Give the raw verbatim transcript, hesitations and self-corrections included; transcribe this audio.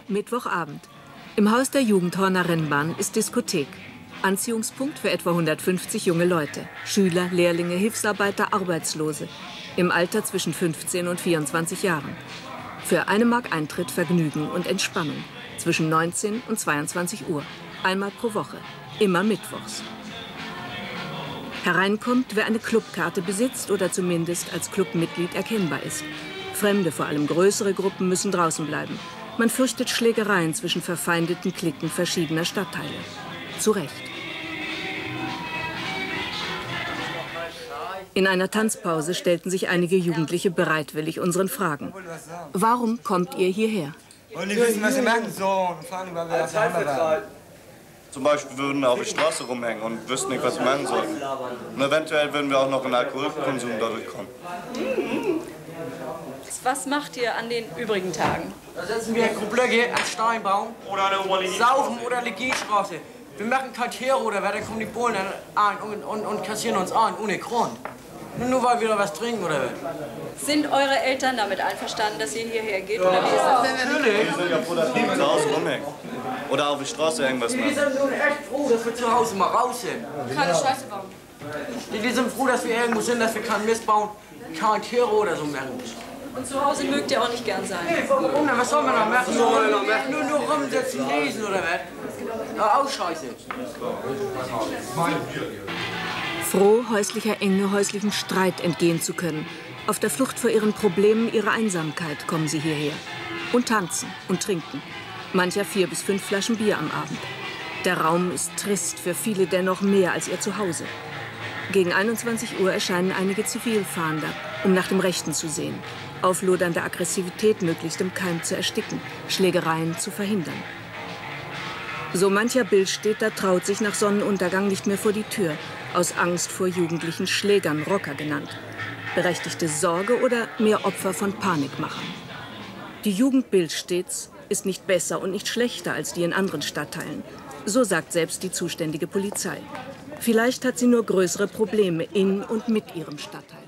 Mittwochabend. Im Haus der Jugendhorner Rennbahn ist Diskothek. Anziehungspunkt für etwa hundertfünfzig junge Leute. Schüler, Lehrlinge, Hilfsarbeiter, Arbeitslose. Im Alter zwischen fünfzehn und vierundzwanzig Jahren. Für eine Mark Eintritt Vergnügen und Entspannung. Zwischen neunzehn und zweiundzwanzig Uhr. Einmal pro Woche. Immer mittwochs. Hereinkommt, wer eine Clubkarte besitzt oder zumindest als Clubmitglied erkennbar ist. Fremde, vor allem größere Gruppen, müssen draußen bleiben. Man fürchtet Schlägereien zwischen verfeindeten Cliquen verschiedener Stadtteile. Zu Recht. In einer Tanzpause stellten sich einige Jugendliche bereitwillig unseren Fragen. Warum kommt ihr hierher? Und nicht wissen, was wir machen sollen und fragen, weil wir das haben. Zum Beispiel würden wir auf der Straße rumhängen und wüssten nicht, was wir machen sollen. Und eventuell würden wir auch noch in Alkoholkonsum dadurch kommen. Was macht ihr an den übrigen Tagen? Da setzen wir Blöcke an Steinbaum, saufen oder Legierstraße. Wir machen kein Terror oder wer, dann kommen die Bullen an und, und, und kassieren uns an, ohne Grund. Nur weil wir da was trinken oder was. Sind eure Eltern damit einverstanden, dass ihr hierher geht? Oder wie ist das? Natürlich. Wir sind ja froh, dass wir zu Hause rumhängen. Oder auf der Straße irgendwas machen. Die sind nun echt froh, dass wir zu Hause mal raus sind. Keine Scheiße bauen. Die, die sind froh, dass wir irgendwo sind, dass wir keinen Mist bauen, kein Terror oder so machen. Und zu Hause mögt ihr auch nicht gern sein? Nee, warum denn? Was soll man noch machen? Nur, nur rumsitzen, lesen oder was? Ja, auch scheiße. Froh, häuslicher Enge, häuslichem Streit entgehen zu können. Auf der Flucht vor ihren Problemen, ihrer Einsamkeit kommen sie hierher. Und tanzen und trinken. Mancher vier bis fünf Flaschen Bier am Abend. Der Raum ist trist, für viele dennoch mehr als ihr Zuhause. Gegen einundzwanzig Uhr erscheinen einige Zivilfahnder, um nach dem Rechten zu sehen. Auflodernde Aggressivität möglichst im Keim zu ersticken, Schlägereien zu verhindern. So mancher Billstädter traut sich nach Sonnenuntergang nicht mehr vor die Tür, aus Angst vor jugendlichen Schlägern, Rocker genannt. Berechtigte Sorge oder mehr Opfer von Panikmachern. Die Jugend Billstädts ist nicht besser und nicht schlechter als die in anderen Stadtteilen. So sagt selbst die zuständige Polizei. Vielleicht hat sie nur größere Probleme in und mit ihrem Stadtteil.